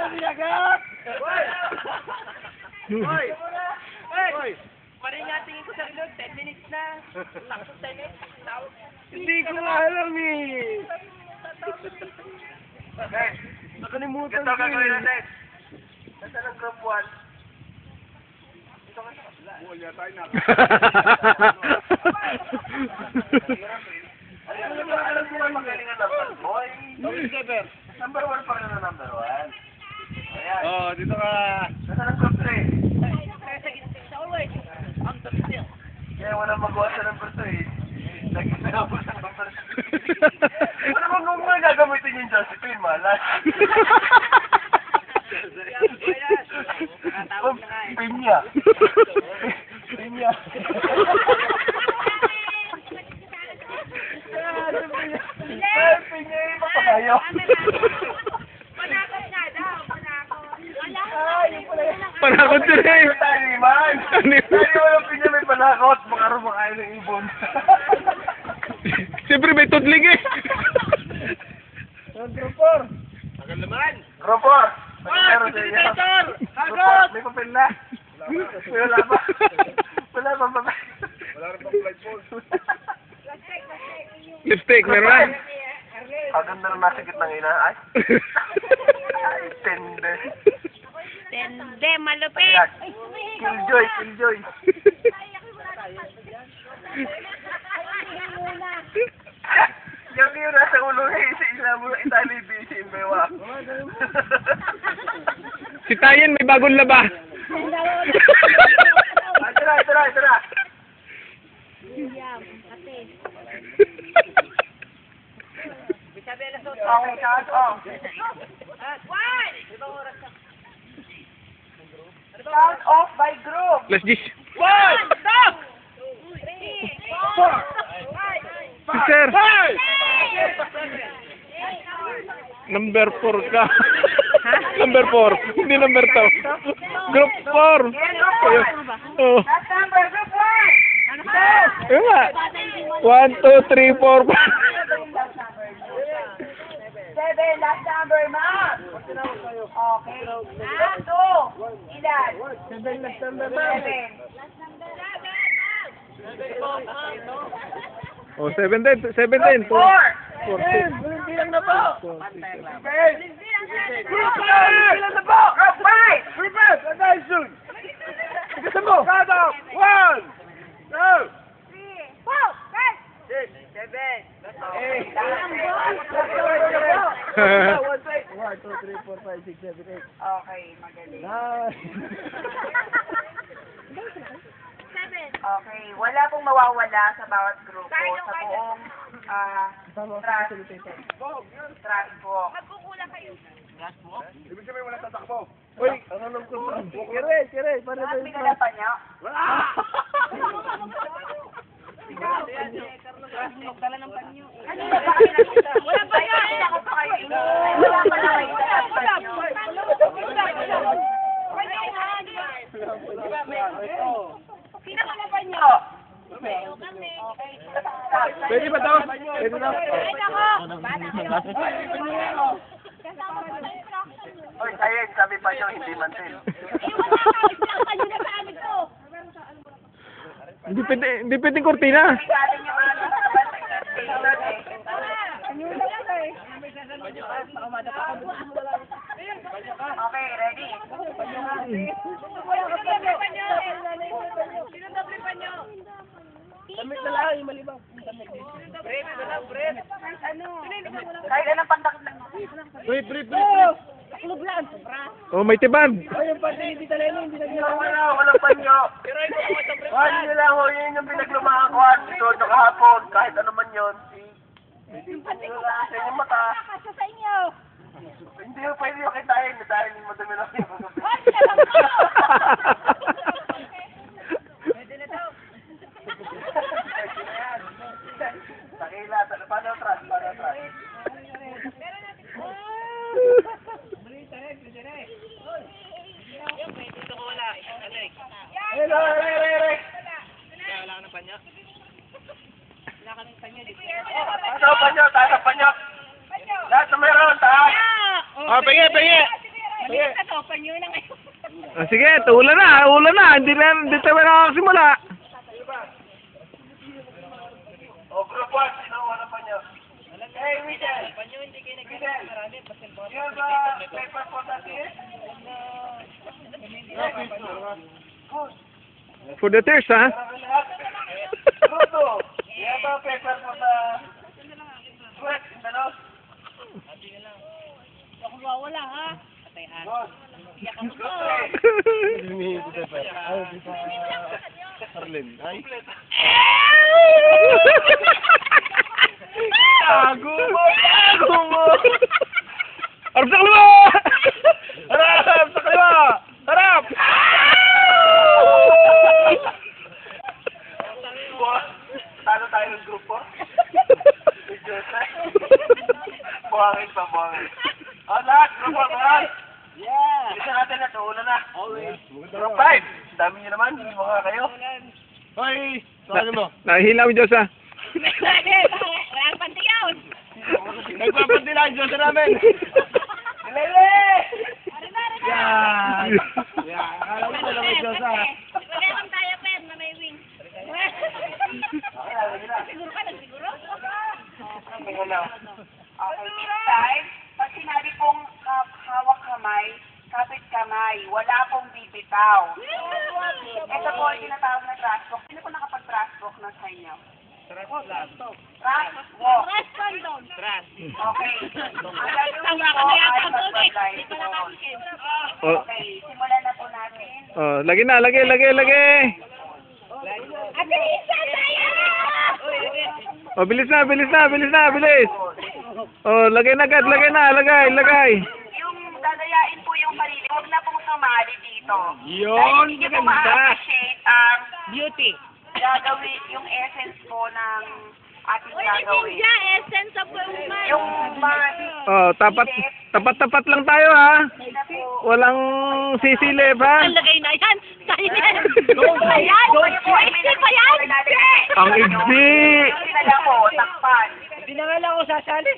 Binagat! Hoy! Hoy! Pari nga tingin ko sa ilog, 10 minutes na. Sakto 10 minutes. Hindi ko nga alam eh. Nakalimutan ko eh. Nasa ng group 1. Wala tayo na. Alam ko ba magaling ang number boy? Number 1 pa rin ang number 1. Ayan. Oh, dito ka. Nasa ng group 3. Kaya walang magawa sa number 3. Nag-isabot sa number 3. Ano bang kung mga gagamitin yung Josephine, malas? Pinya. Pinya. Pinya yung papagayo. Panakot siya eh. Taniman. Tani walang pinya may panakot. Baka rumakain ng ibon. Siyempre may tudling eh. Gropor. Tagal naman. Gropor. Pero sa may papel na. Wala pa. Wala pa papel. Wala rin pang flight phone. Lipstick, meron na. Paganda na nasa gitna ng ina. Ay. Ay, tende. Tende, malupit. Killjoy, killjoy. Yung nasa ulo eh, isa mo itali busy in bewa. Si Tayan may bagong laba. Ito na. Okay, count off. Count off by group. Let's just. 1, 4, Sir. Number 4 ka. Number 4. Hindi number 2. Group 4. Oh. Last number, group 1. Ayun nga. 1, 2, 3, 4, 5. 7, last number, ma'am. Okay. Group 2. Ilan? 7, last number, ma'am. 7. Oh, 7 din. 7 din. 4. 4. Bilang na po. Group 5. Bilang na po. Group 5. Group 5. Attention. Gusto mo. Count off. 1, 2, Okay, magaling. Okay, wala pong mawawala sa bawat grupo sa buong trash walk. Magkukulang kayo. Ibig sabihin wala tatakbo. Uy, ano nang ko? Kire. Para Lahat binalapan niyo? Dala ng panyo. Ano ba nakita? Wala pa yan! Ako pa kayo. Wala pa nakita ang panyo. Sino ka na panyo? Pwede ba daw? Pwede daw. Oy, sayang, sabi pa nyo, hindi mantin. Hindi pwedeng kortina. Okay, ready? Damit na lang, yung malibang. Kahit anong pantak na. Brief. Oh, may tiband. Walang panyo. Wala nyo lang ho, yun yung pinaglumakuan. Ito, kahapon, kahit ano man yun. Sa inyong mata. Sa inyo. Hindi mo pwede yung kitain. Dahil madami lang yung Takila, paano atras? Hello, Eric! Wala ka ng panyo? Wala ka ng panyo. Taas ang panyo! Lahat na meron, taas! Ah, pingi! Maliit na to, panyo na ngayon. Sige, ulan na. Hindi tayo nakakasimula. O, group 1, sino wala pa niyo? Hey, Michelle! Panyo hindi kayo nagkakaroon marami. Basketball. You have a paper for that here? For the tears, ha? Group 2, you have a paper for the sweat in the nose? Ako mawala ha. Good. Iyak ako ko. Arlen, ay. Tago mo! Harap sa kaliwa! Harap sa kaliwa! Harap! Talo tayo ng group 4? Buhangin pa, buhangin. O, lahat, group 4, lahat! Yeah. Isa natin na, tuulan na. Always. Group 5, dami niyo naman, hindi mo kayo. Hoy! Saan mo? Nahihilaw yung Diyos, ha? Wala ang pantiyaw. Nagpapanti lang ang Diyos namin! Lele! Yan! Yan! Akala ko lang ang Diyos, ha? Wala kang tayo pen na may wings. Siguro ka, nagsiguro? Okay, this time, pag sinabi pong hawak kamay, kapit kamay, wala pong bibitaw. Ito po ang tinatawag na trash walk. Sino po nakapag-trash walk na sa inyo? Trash walk. Rest condom. Okay. Ang gagawin po ay mag-blindfold. Oh, Okay, simulan na po natin. oh, lagi na, lagi. At isa tayo! Oh, bilis. Oh, lagay na agad, lagay. Yung dadayain po yung sarili, huwag na pong sumali dito. Yun! Hindi niyo po ma-appreciate ang Beauty. gagawin, yung essence po ng ating gagawin. essence of woman. Yung mga Oh, tapat lang tayo, ha? na po, Walang sisilip, ha? Ang lagay na yan. Sa'yo yan. Ayan. kayo po ay may Exit pa yan. Ang igsi! Hindi na lang po, takpan. Hindi na nga lang ako sasali.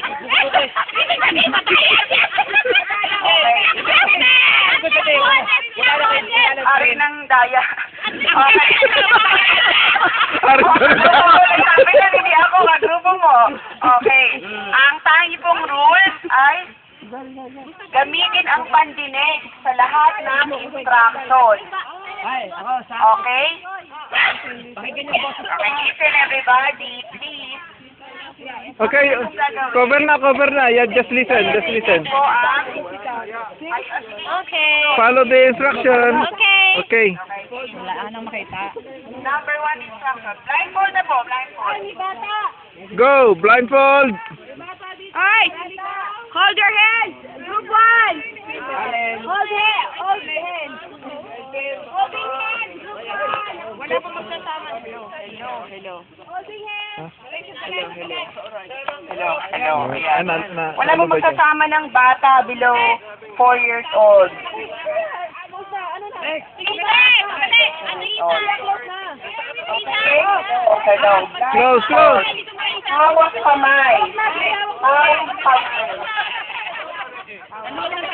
Ari ng daya. Okay. Ari ng daya. Sabi na hindi ako, grupo mo. Okay. Ang tangi pong rules ay gamitin ang pandinig sa lahat ng instruction. Okay? Okay, listen everybody, please. Okay, cover na. Yeah, just listen. Po ang... Okay. Follow the instruction. Okay. Okay. Number 1 instruction. Blindfold na po, blindfold. Go, blindfold. Ay! Hold your hands! Group 1! Hold it! Hold hands! Holding hands! Group 1! Wala pa magsasama. Hello. Holding hands! Hello. Ayan. Na, Wala ano mo ba dyan? magsasama ng bata below 4 years old. Isa! Madali! Ano isa? Close na! Okay? Okay, hello. Close. Hawak kamay. Hawak kamay. Ano lang